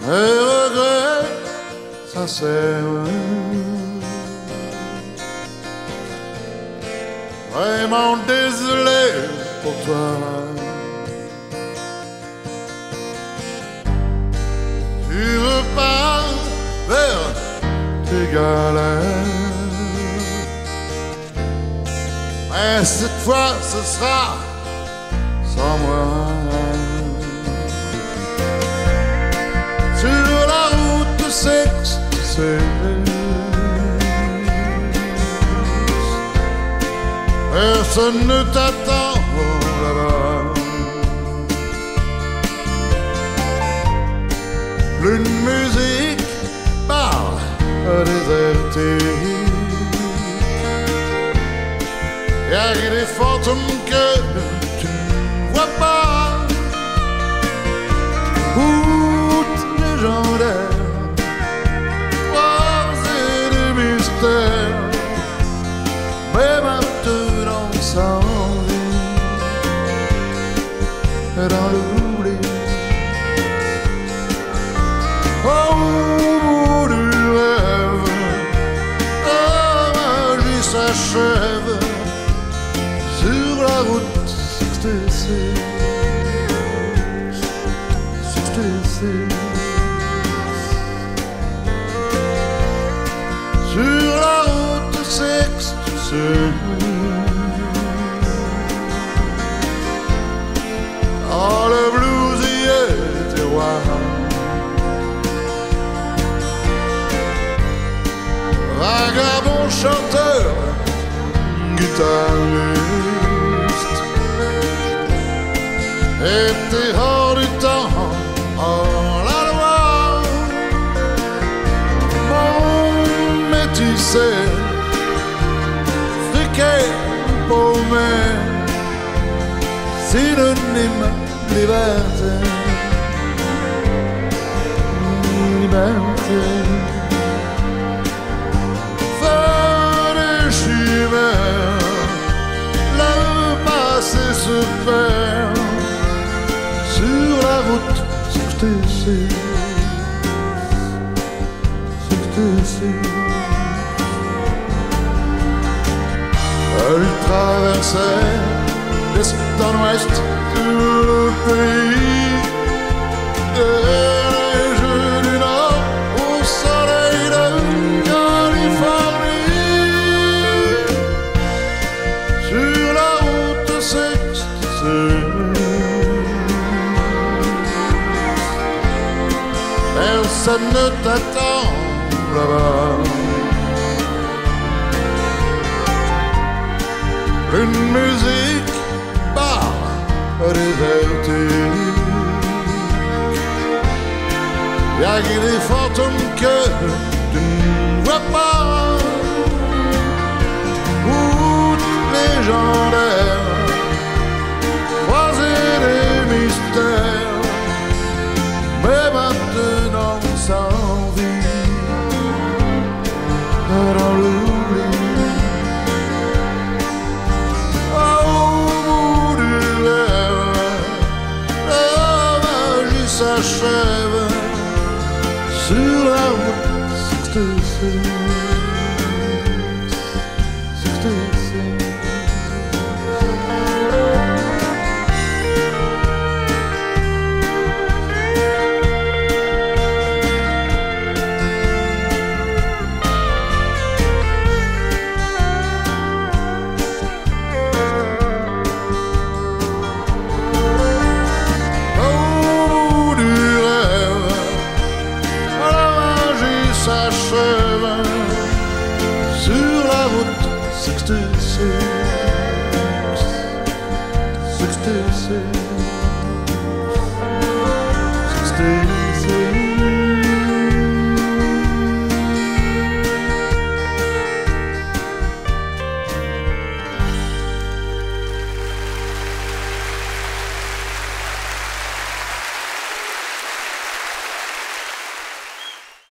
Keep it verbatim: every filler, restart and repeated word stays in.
mes regrets sincères. Vraiment désolé pour toi. Tu repars vers tes galères. Mais cette fois ce sera sans moi. Sur la route sexe, personne ne t'attend là-bas. Une musique par déserté. Y'a que des fantômes que tu ne vois pas. Route légendaire, croisée de mystères. Mais maintenant sans vie, dans l'oubli. Au bout du rêve, la magie s'achève. Sur la route soixante-seize, soixante-seize. Sur la route soixante-seize. Oh, le blues y était roi. Vagabond chanteur, guitariste, était hors du temps, hors la loi. Mon métissé, friqué, paumé, synonyme liberté, liberté. Se perd sur la route soixante-seize, soixante-seize. Elle traversait d'est en ouest tout le pays, des neiges du nord au soleil de Californie. Sur la route personne ne t'attend là-bas. Une musique par désertique. Y'a que des fantômes que tu ne vois pas. Route légendaire, croisée des mystères. Mais maintenant sans vie, dans l'oubli. Au bout du rêve, la magie s'achève. Sur la route soixante-seize, soixante-seize. S'achève sur la route soixante-seize, soixante-seize, soixante-seize.